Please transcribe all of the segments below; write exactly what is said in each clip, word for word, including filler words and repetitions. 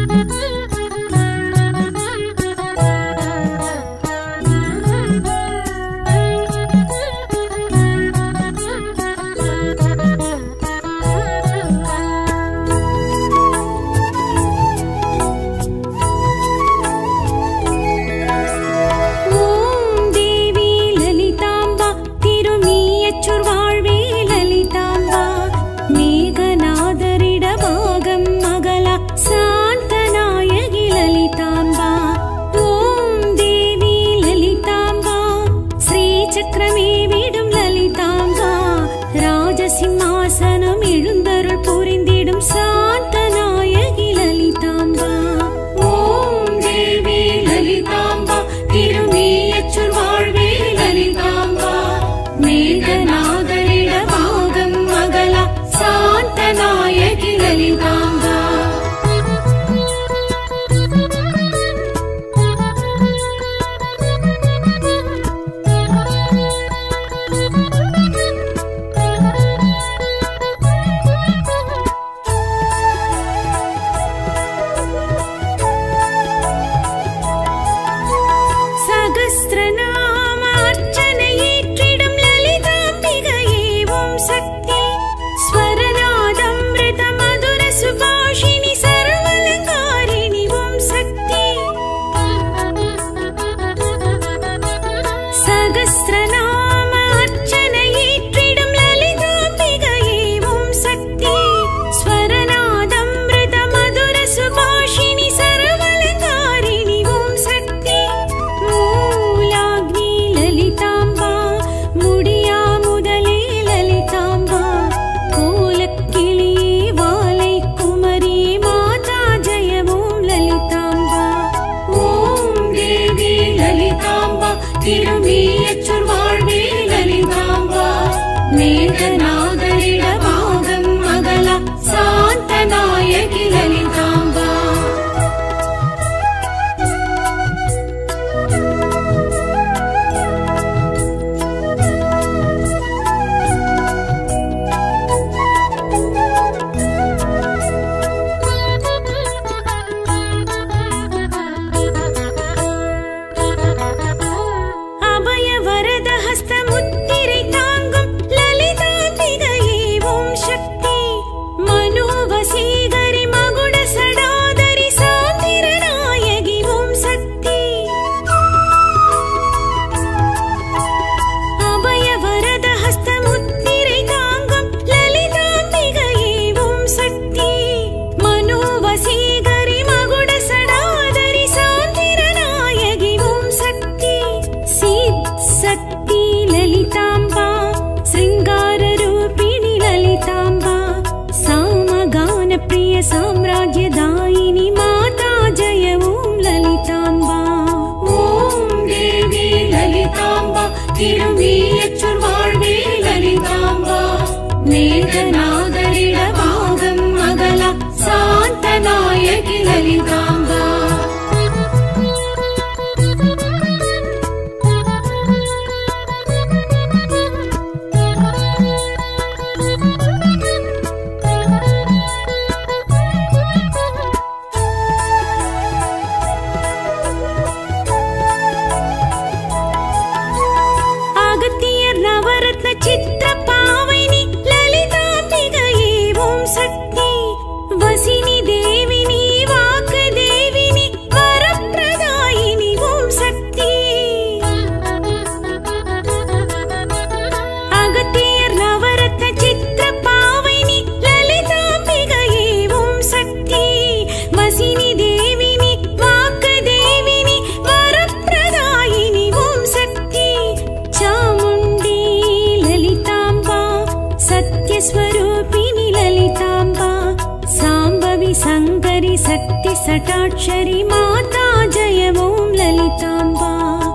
सटाक्षरी माता जय ओम ललितांबा।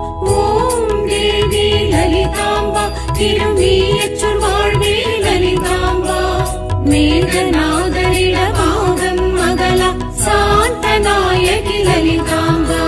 ओम देवी ललितांबा तिरुमीयच्चूर वाळ्वे ललितांबा मेघनादरिडभागं मगल शान्तनायकि ललितांबा।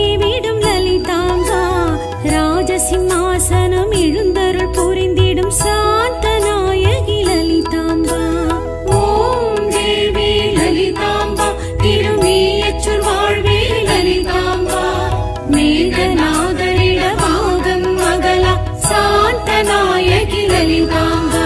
மேவிடும் லலிதாம்பா ராஜசிம்மாசனம் எழுந்தருள் புரிந்திடும் சாந்த நாயகி லலிதாம்பா. ஓம் தேவி லலிதாம்பா திருமீயச்சூர் வாழ்வே லலிதாம்பா மேகநாதரிட பாகம் மகளா சாந்த நாயகி லலிதாம்பா.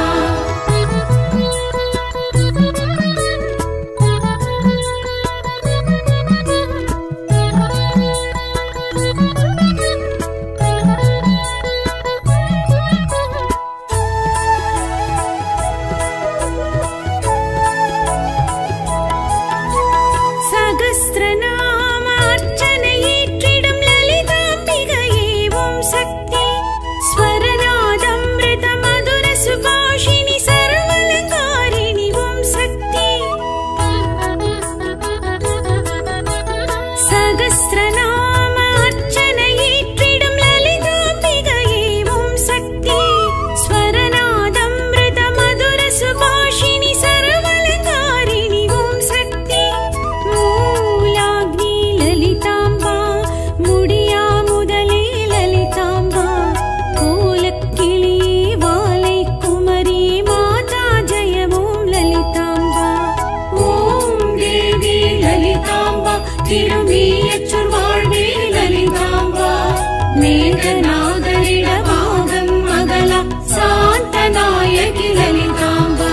திருமீயச்சூர் வாழ்வே லலிதாம்பா மேகநாதரிட பாகம் மகளா சாந்த நாயகி லலிதாம்பா.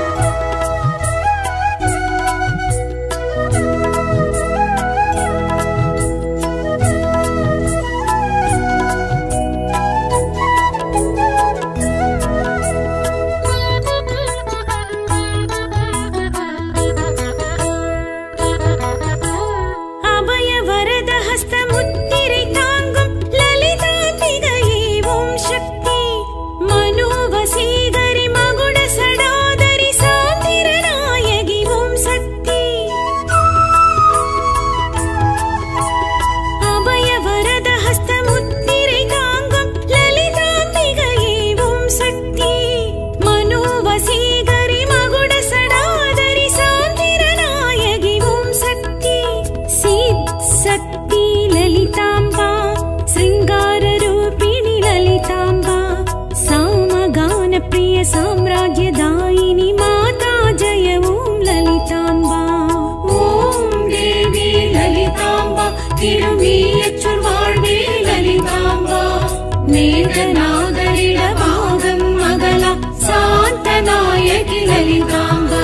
साम्राज्यदायिनी माता जय ओम ललिताम्बा. ओम देवी ललिताम्बा तिरुमीयच्चूर वाळ्वे ललिताम्बा मेघनादरिड भागं मगला शान्त नायकि ललिताम्बा.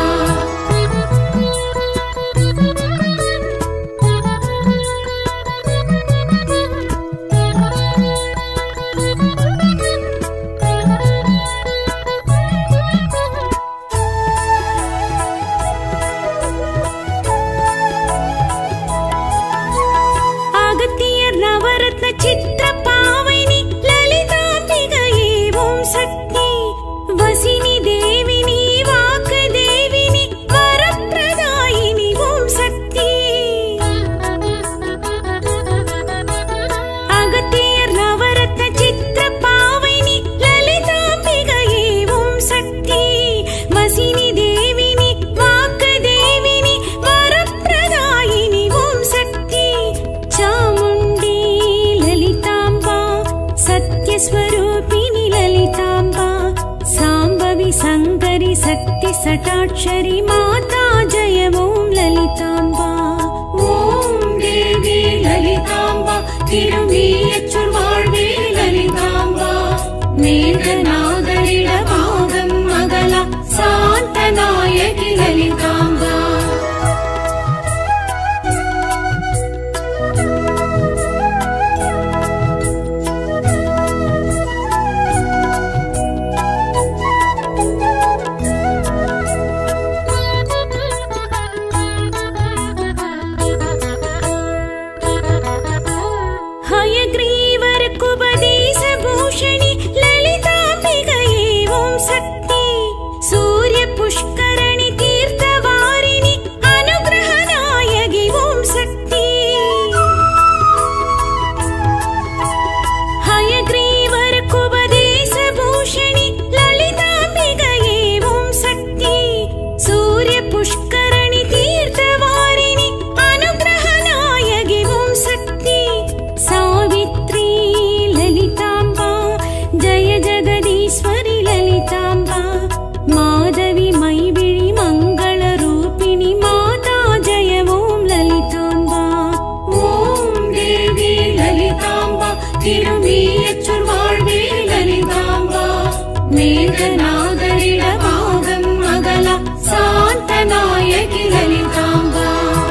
शंकरी शक्ति सटाक्षरी माता जय ओम ललिताम्बा. ओम देवी ललिताम्बा तिरुमीयच्चूर वाळ्वे ललिताम्बा मेघनादरिड भागं मगला शान्त नायकि ललिताम्बा. திருமீயச்சொல் வாழ்வே லலிதாம்பா. மேகநாதரிட பாகம் அகலா சாந்த நாயகி லலிதாம்பா.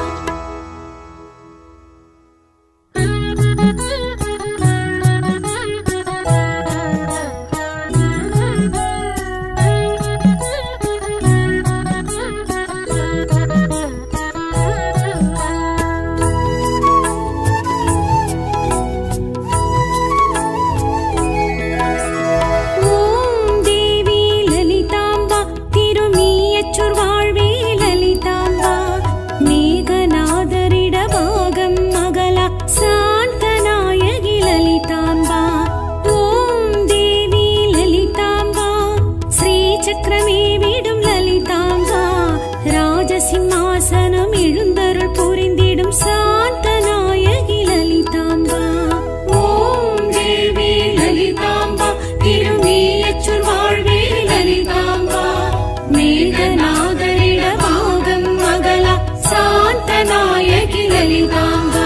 சிம்மாசனம் எழுந்தருள் புரிந்திடும் சாந்த நாயகி லலிதாம்பா. ஓம் தேவி லலிதாம்பா திருமீயச்சொல் வாழ்வே லலிதாம்பா. மேகநாதரிட பாகம் அகலா சாந்த நாயகி லலிதாம்பா.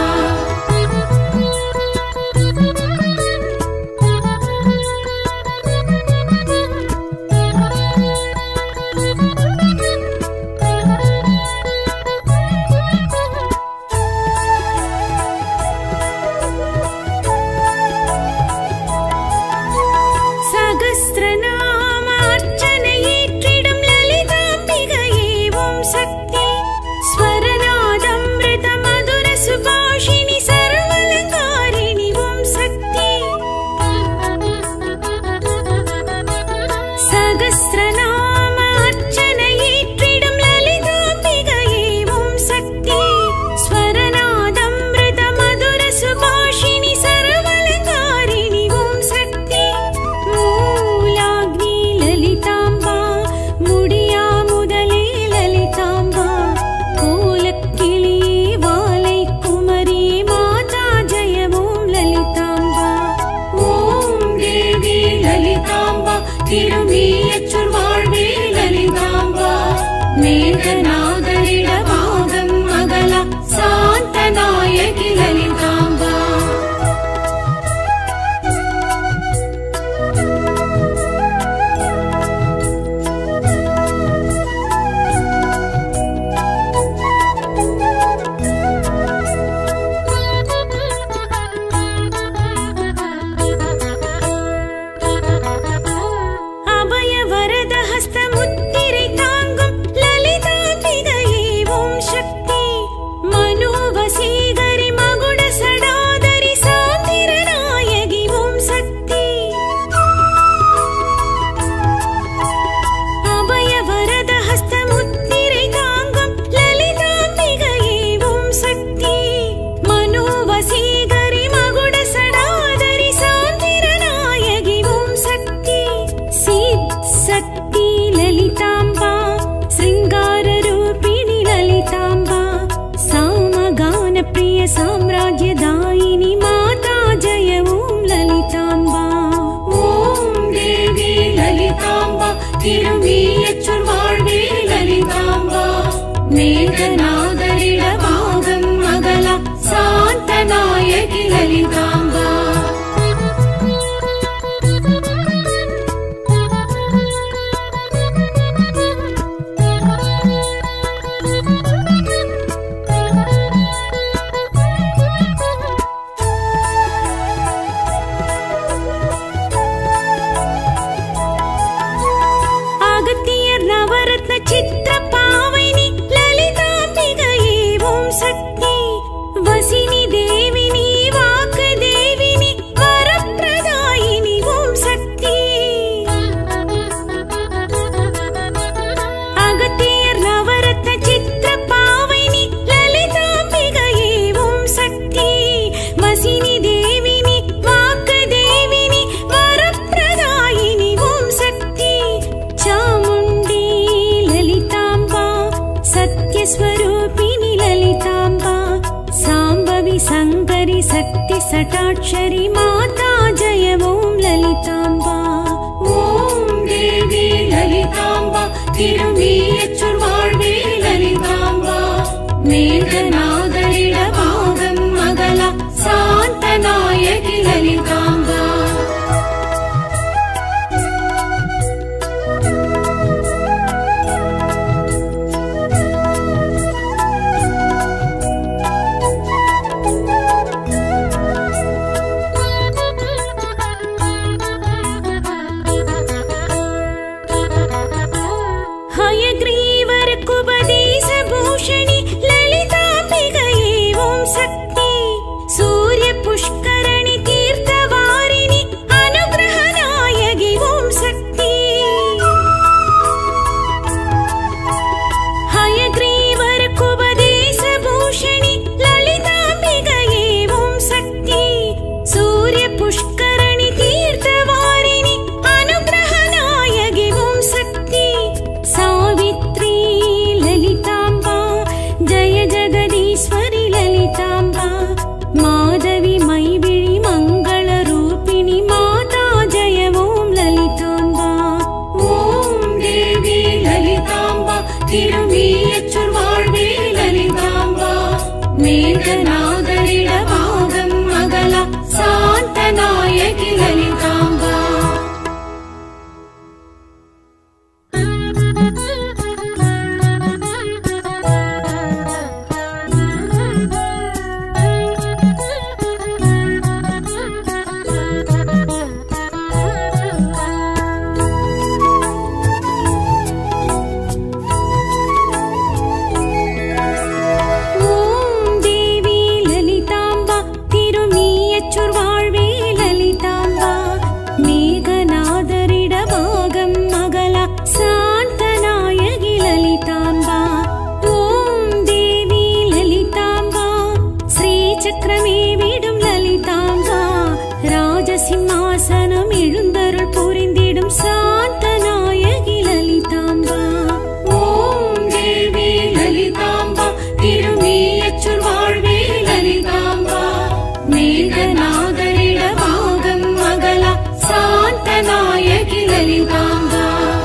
திருமீயச்சொல் வாழ்வே லலிதாம்பா. மேகநாதரிட பாகம் அகலா சாந்த நாயகி லலிதாம்பா. साम्राज्यदायिनी माता जय ओम ललितांबा. ओम देवी ललितांबा திருமீயச்சொல் வாழ்வே லலிதாம்பா. மேகநாதரிட பாகம் அகலா சாந்த நாயகி லலிதாம்பா. चित्र पावनी ललितांबिकये ओम शक्ति. वसिनी देविनी वाक देविनी वरप्रदायिनी ओम शक्ति. अगतियर नवरत्न चित्र पावनी ललितांबिकये ओम शक्ति. वसिनी देविनी वाक देविनी वरप्रदायिनी ओम शक्ति. चामुंडी स्वरूपिणी ललितांबा. सांबवी संकरी शक्ति सटाक्षरी माता जय ओम ललितांबा. ओम देवी ललितांबा திருமீயச்சொல் வாழ்வே லலிதாம்பா. மேகநாதரிட பாகம் அகலா சாந்த நாயகி லலிதாம்பா. மேகநாதரிடமாகம் மகளா சாந்தநாயகி லலிதாம்பா.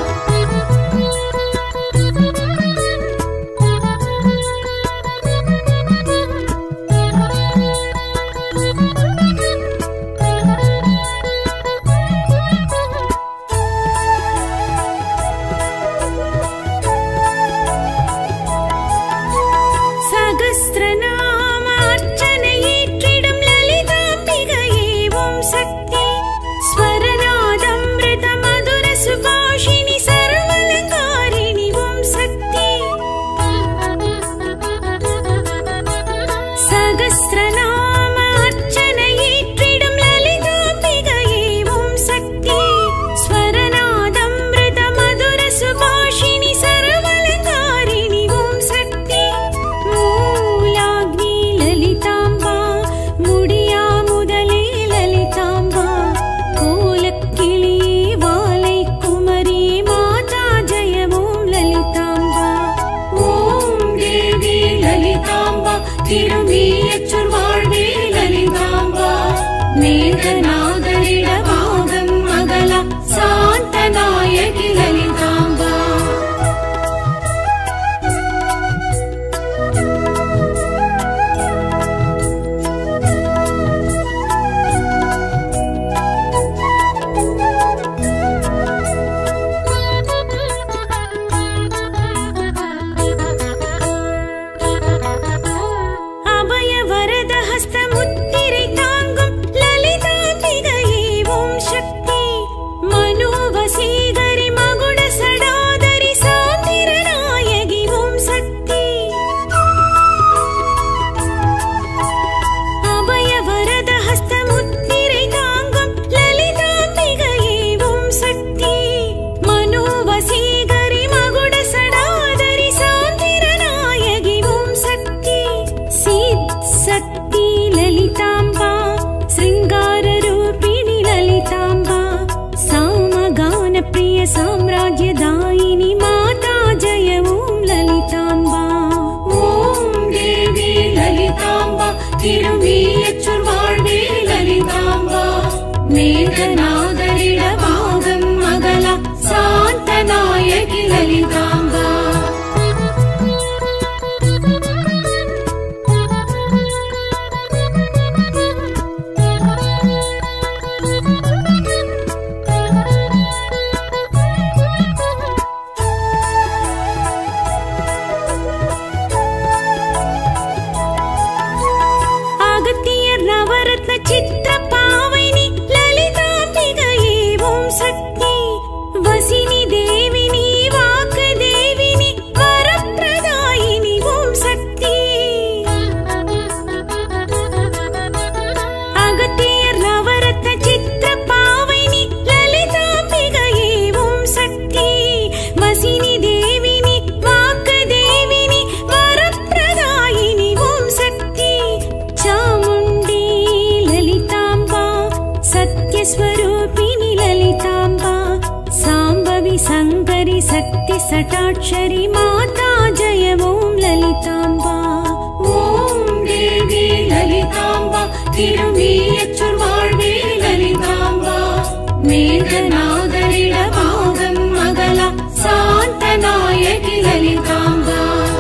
திரும்பியச்சொர் வாழ்வே லலிதாம்பா. மேகநாதரிடமாகம் மகளா சாந்தநாயகி லலிதாம்பா. साम्राज्यदायिनी माता जय ओम ललिताम्बा. ओम देवी ललिताम्बा திரும்பியச்சொர் வாழ்வே லலிதாம்பா. மேகநாதரிடமாகம் மகளா சாந்தநாயகி லலிதாம்பா. चित्र पावनी ललिताम्बिकये ओम शक्ति वसिनी देविनी वाक देविनी वरप्रदायिनी ओम शक्ति. अगतियर नवरत्न चित्र पावनी ललिताम्बिकये ओम शक्ति वसिनी देविनी वाक देविनी वरप्रदायिनी ओम शक्ति. चामुंडी स्वरूपिणी ललिताम्बा सांबवी संकरी शक्ति सटाक्षरी माता जय ओम ललिताम्बा. ओम देवी ललिताम्बा திரும்பியச்சொர் வாழ்வே லலிதாம்பா. மேகநாதரிடமாகம் மகளா சாந்தநாயகி லலிதாம்பா.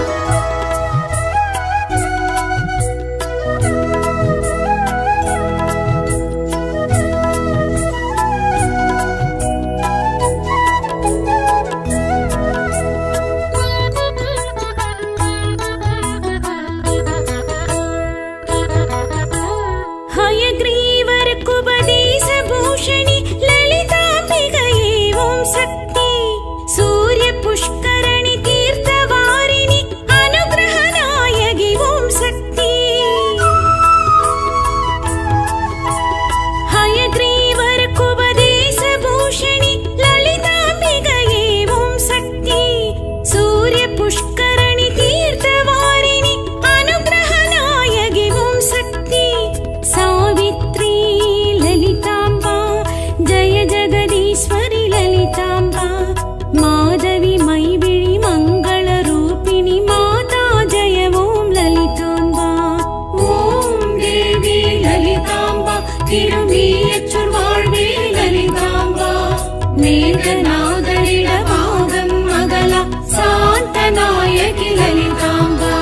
पुष्करणी तीर्थवारिणी अनुग्रहनायकि ओम शक्ति. हयग्रीवर कुबदेश भूषणी ललिताम्बिकये ओम शक्ति. सूर्य पुष्करणी तीर्थवारिणी अनुग्रहनायकि ओम शक्ति. सावित्री ललिता திருமீயச்சொற் வாழ்வே லலிதாம்பா மேகநாதரிட பாகம் அகலா சாந்த நாயகி லலிதாம்பா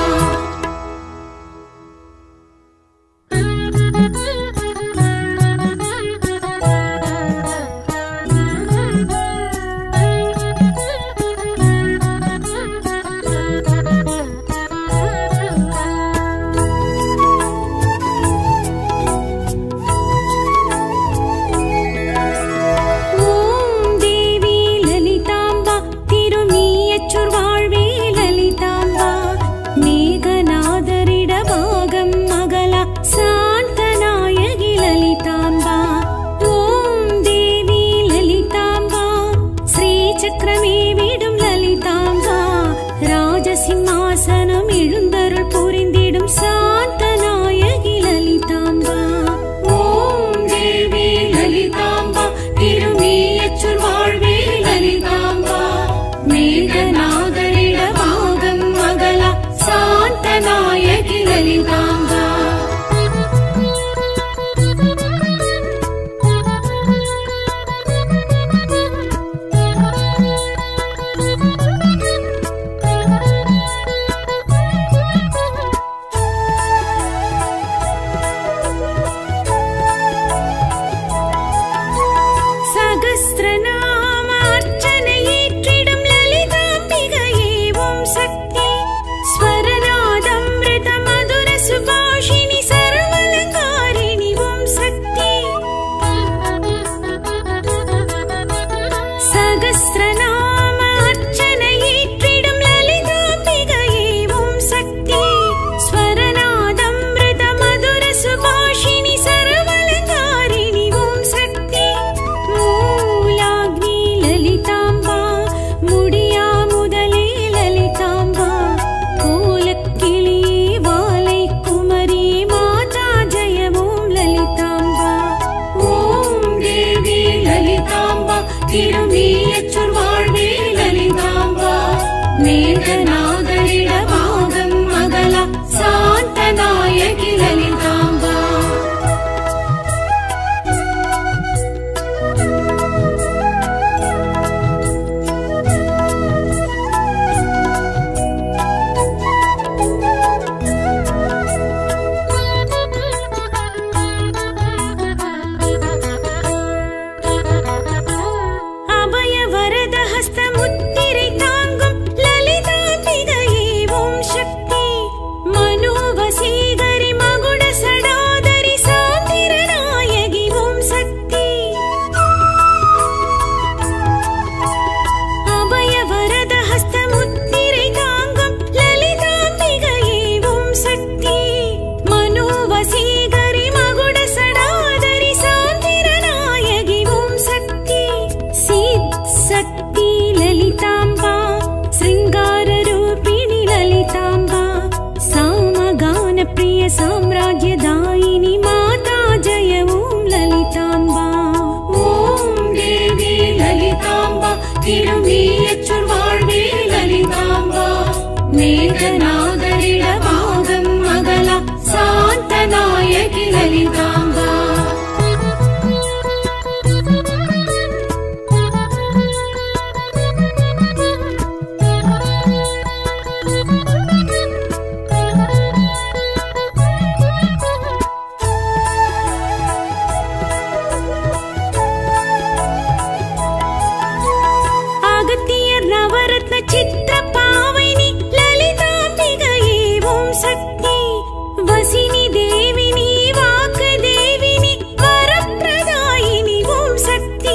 साम्राज्यदायिनी माता जय ओं ललिताम्बा ओं देवी ललिताम्बा तिरुमीयच्चोर वाळ्वे ललिताम्बा मेघनादरिड भागम् अगला शान्त नायकि ललिताम्बा चित्र पावनी ललिताम्बिकये ओं शक्ति वसिनी देविनी वाक् देविनी वरप्रदायिनी ओं शक्ति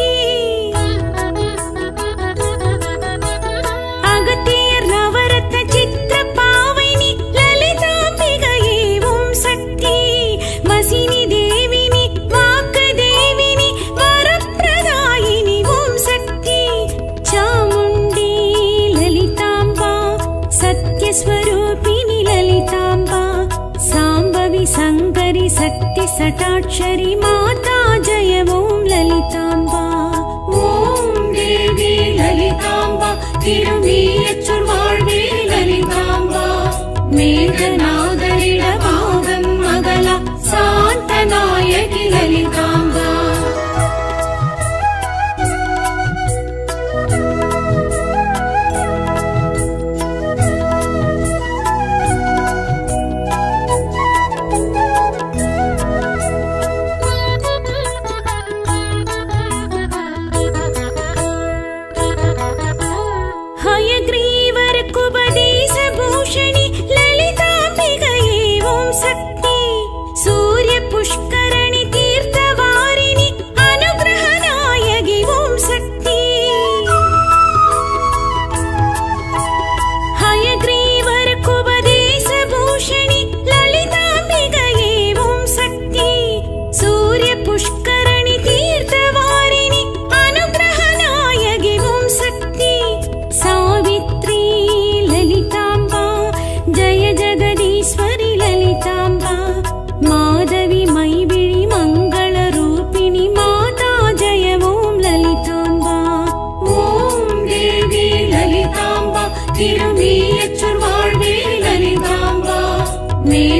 अगतियर् नवरत्न चित्र पावनी ललिताम्बिकये ओं शक्ति वसिनी देविनी वाक् देविनी वरप्रदायिनी ओं शक्ति चामुण्डी स्वरूपिणी ललिताम्बा साम्बवी शङ्करि शक्ति सटाक्षरी माता जय ओं ललिताम्बा ओं देवी ललिताम्बा तिरुमीयच्चोर वाळ्वे ललिताम्बा मेघनादरिड भागम् अगला शान्त नायकि ललिताम्बा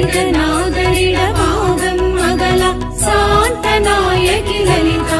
ஜகநாதரிடமாகம் மகளா சாந்தநாயகி லலிதா